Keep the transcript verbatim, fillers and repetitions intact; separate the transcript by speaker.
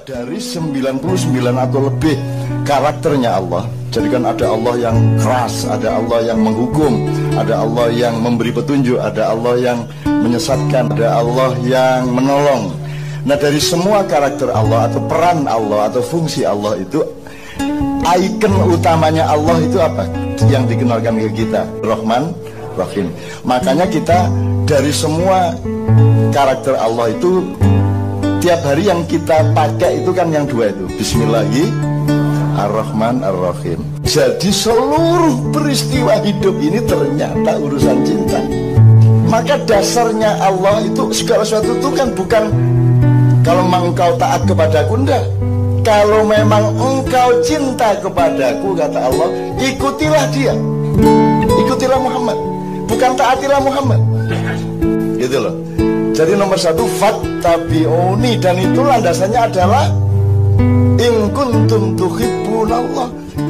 Speaker 1: Dari sembilan puluh sembilan atau lebih karakternya Allah. Jadi kan ada Allah yang keras, ada Allah yang menghukum, ada Allah yang memberi petunjuk, ada Allah yang menyesatkan, ada Allah yang menolong. Nah, dari semua karakter Allah atau peran Allah atau fungsi Allah itu, ikon utamanya Allah itu apa? Yang dikenalkan ke kita, Rahman, Rahim. Makanya kita dari semua karakter Allah itu, tiap hari yang kita pakai itu kan yang dua itu, Bismillahirrahmanirrahim, Ar-Rahim. Jadi seluruh peristiwa hidup ini ternyata urusan cinta. Maka dasarnya Allah itu segala sesuatu itu kan bukan kalau memang engkau taat kepadaku, enggak. Kalau memang engkau cinta kepadaku, kata Allah, ikutilah dia, ikutilah Muhammad, bukan taatilah Muhammad. Gitu loh. Jadi nomor satu, fattabi'uni, dan itu landasannya adalah in kuntum tuhibbunallah.